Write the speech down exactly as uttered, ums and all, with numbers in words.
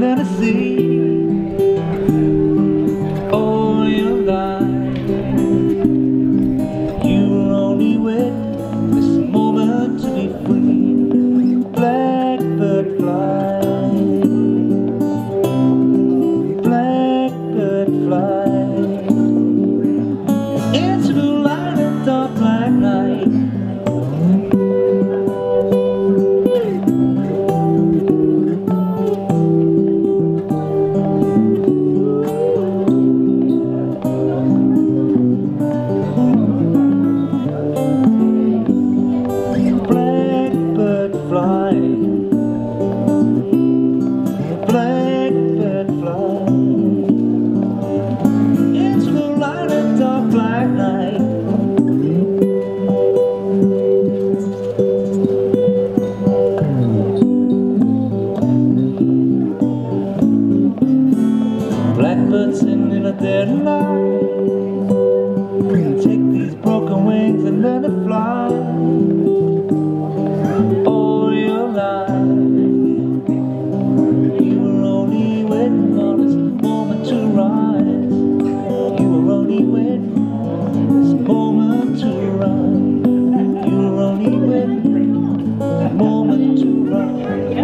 Tennessee. All your life you were only waiting this moment to be free. Blackbird fly, blackbird fly into the light of dark black night. Fly, blackbird fly into the light of dark black night. Blackbird sitting in a dead light, take these broken wings and let it fly. Moment to run.